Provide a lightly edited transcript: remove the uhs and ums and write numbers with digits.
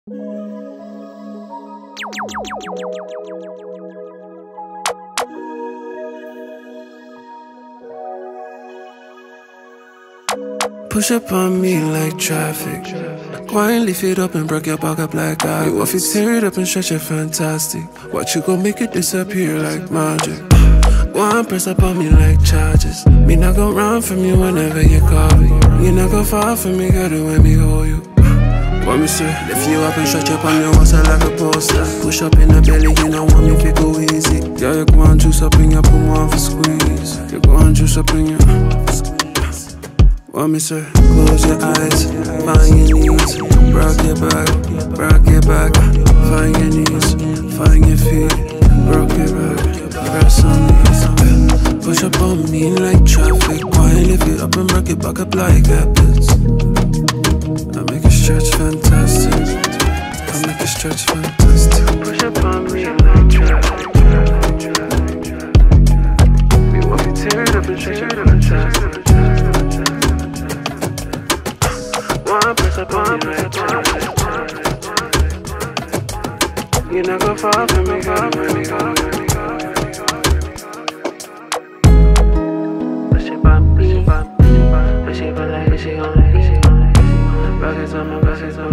Push up on me like traffic. Wine, lift it up and break your back up like that. You off it, tear it up and stretch it fantastic. Watch you gon' make it disappear like magic. One press up on me like charges. Me not go run from you whenever you call me. You not go far from me, girl, the way me hold you. What me say? Lift you up and stretch up on your waist like a poster. Push up in the belly, you don't want me to go easy. Yeah, you go and juice up in your pum one for squeeze. You go and juice up in your what me say? Close your eyes, find your knees, rock your back, find your knees, find your feet, rock your back, press on these. Push up on me like traffic, wine, lift it up and break it back up like habits. I make it stretch fantastic, I make it stretch fantastic. Push up on me like traffic, we want me tear it up and stretch it fantastic. One press up on me like traffic. You not go far from me, girl, when me go. Push it on me, push it on me, push it on me. Rockets on my, rockets on my.